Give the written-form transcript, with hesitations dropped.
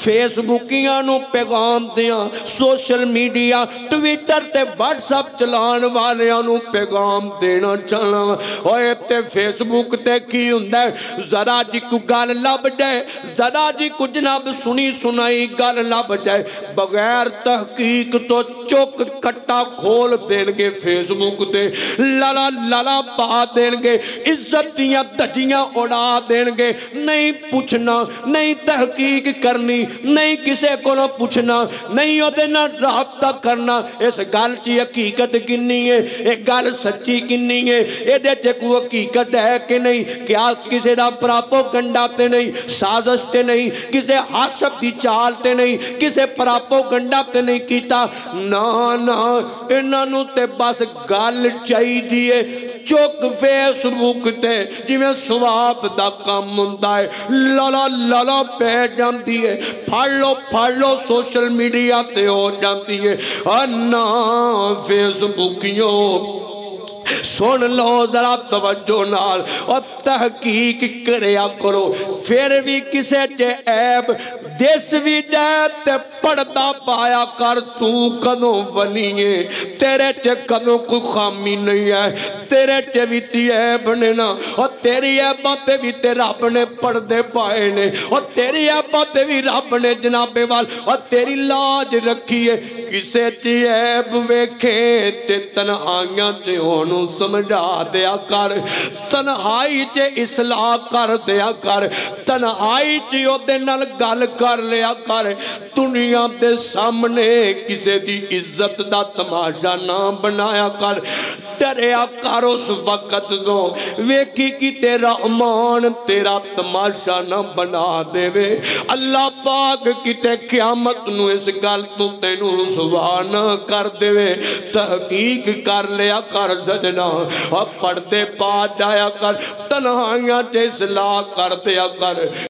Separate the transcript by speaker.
Speaker 1: Face بکیاں نو پیغام دیاں، سوشل میڈیا ٹویٹر تے واٹس اپ چلان والیاں نو پیغام دینا چاہنا اوے تے فیس بک تے کی ہوندا ہے ذرا جی کو گل لب جائے، ذرا جی کو جناب سنی سنائی گل لب جائے بغیر تحقیق تو چوک کٹا کھول دین گے فیس بک تے، لالا لالا پا دین گے، عزت دیاں دھجیاں اڑا دین گے، نہیں پوچھنا، نہیں تحقیق کرنی، نہیں کسے کو نہ پوچھنا، نہیں او دینا رابطہ کرنا اس گل چی حقیقت کنی ہے، ایک گل سچی کنی ہے، اے دے تے کوئی حقیقت ہے کہ نہیں، کیا کسے دا پراپوگنڈا تے نہیں، سازش تے نہیں، کسے حسب دی چال تے نہیں، کسے پراپوگنڈا تے نہیں کیتا، نا نا انہاں تے بس گل چاہی دیئے چوک فیس بک تے جی میں سواب دا کام ہوندا ہے لالا لالا پہ جانتی ہے، پھڑ لو سوشل میڈیا تے ہو جانتی ہے، انا فیس بکیوں سن لو ذرا توجہ نال اور تحقیق کریا کرو، پھر بھی کسے چے عیب دس بھی جائے تے پڑھتا پایا کر تو کدوں بنیے، تیرے چے کدوں کوئی خامی نہیں ہے، تیرے چے بھی تی عیب نینا اور تیری عیباں بھی تے رب نے پردے پائے نے اور تیری عیباں بھی رب نے جناب وال اور تیری لاج رکھی ہے، کسے چے عیب ویکھے تے تنہائیاں تے ہونوں سمجھا دیا کر، تنہائی چے اصلاح کر دیا کر، تنہائی چے او دے نال گل کر لیا کر، دنیا دے سامنے کسے دی عزت دا تماشا نہ بنایا کر، ڈریا کر اس وقت دو ویکھی کی تیرا امان تیرا تماشا نہ بنا دے وے، اللہ پاک کی تے قیامت نو اس گل تو تینو رسوا نہ کر دے وے، تحقیق کر لیا کر سجنا اور پردے پا جایا کر، تنہائیاں چے اصلاح کر دیا کر۔